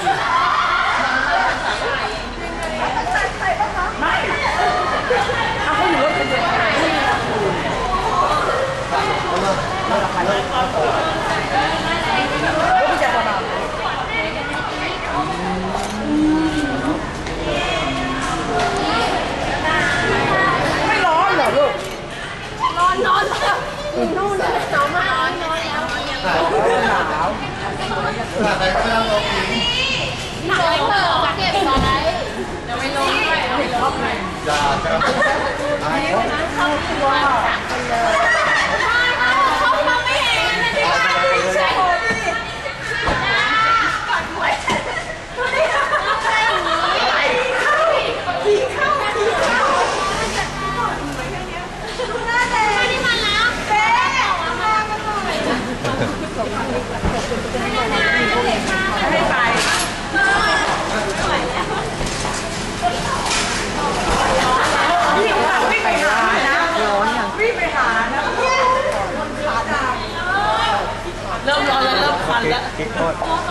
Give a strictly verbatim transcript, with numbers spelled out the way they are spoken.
ไม่เอาเขาอยู่รถเป็นเด็กไหนเราขายรถพี่แจ๊คมาไม่ร้อนเหรอลูกร้อนนอนแล้วนู่นหนาวมากนอนแล้วหนาวหนาวหนาวไปก็ต้องลงหนาวเปิดเก็บไว้เดี๋ยวไม่ลงด้วยเอาไม่ลงเลยจ้าครับนี่วันนั้นเข้าตัวสามคนเลยเขาเขาไม่เห็นนะที่บ้านใช่ก่อนหวยขี่เข้าขี่เข้าขี่เข้าไม่ได้มาแล้วเบ๊มากันหน่อยไม่ไปวิ่งวิ่งไปหานะวิ่งไปหานะเริ่มร้อนแล้วเริ่มควันแล้ว